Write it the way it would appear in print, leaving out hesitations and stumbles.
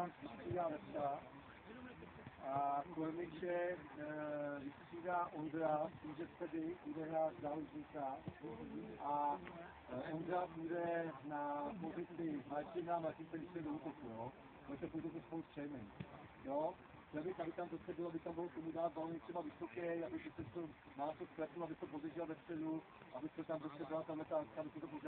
Roman vystřídá Levka a Kormiče vystřídá Ondra, tím, že tedy bude hrát záložníka a Ondra bude na pozici Martina, Martin se do útoku, jo? Bude to útoku spolu s Třejmem, jo? Chtěl bych, aby tam zase bylo, aby tam bylo komu dát balony třeba vysoký, aby se to málo spletlo, aby to podržel ve středu, aby se tam prostě byla tam ta